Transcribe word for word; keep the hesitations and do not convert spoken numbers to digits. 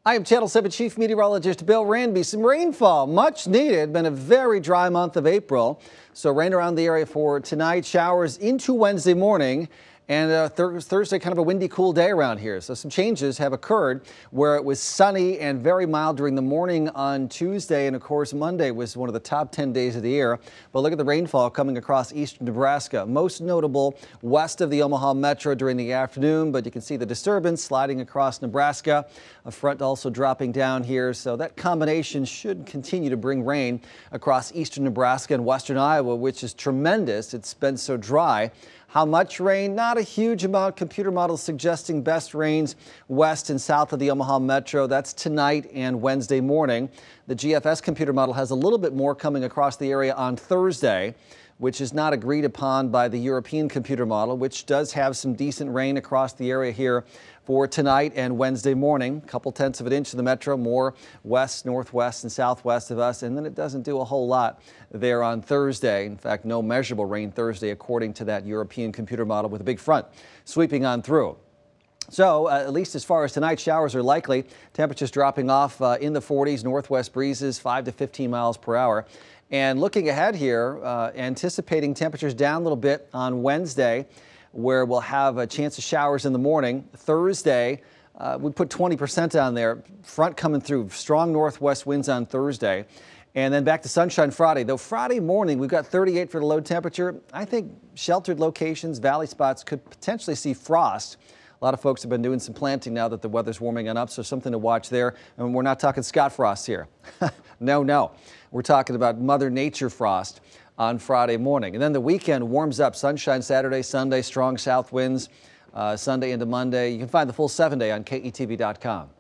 I am Channel seven Chief Meteorologist Bill Ranby. Some rainfall, much needed. Been a very dry month of April. So rain around the area for tonight, showers into Wednesday morning. And uh, th Thursday, kind of a windy, cool day around here. So some changes have occurred where it was sunny and very mild during the morning on Tuesday. And of course, Monday was one of the top ten days of the year. But look at the rainfall coming across eastern Nebraska. Most notable west of the Omaha Metro during the afternoon. But you can see the disturbance sliding across Nebraska. A front also dropping down here. So that combination should continue to bring rain across eastern Nebraska and western Iowa, which is tremendous. It's been so dry. How much rain? Not a huge amount. Computer models suggesting best rains west and south of the Omaha Metro. That's tonight and Wednesday morning. The G F S computer model has a little bit more coming across the area on Thursday, which is not agreed upon by the European computer model, which does have some decent rain across the area here for tonight and Wednesday morning. A couple tenths of an inch in the metro, more west, northwest, and southwest of us. And then it doesn't do a whole lot there on Thursday. In fact, no measurable rain Thursday, according to that European computer model, with a big front sweeping on through. So uh, at least as far as tonight, showers are likely. Temperatures dropping off uh, in the forties, northwest breezes five to fifteen miles per hour. And looking ahead here, uh, anticipating temperatures down a little bit on Wednesday, where we'll have a chance of showers in the morning. Thursday, uh, we put twenty percent on there. Front coming through, strong northwest winds on Thursday. And then back to sunshine Friday. Though Friday morning, we've got thirty-eight for the low temperature. I think sheltered locations, valley spots could potentially see frost. A lot of folks have been doing some planting now that the weather's warming on up, so something to watch there. And we're not talking Scott frost here. No, no. We're talking about Mother Nature frost on Friday morning. And then the weekend warms up. Sunshine Saturday, Sunday, strong south winds, uh, Sunday into Monday. You can find the full seven day on K E T V dot com.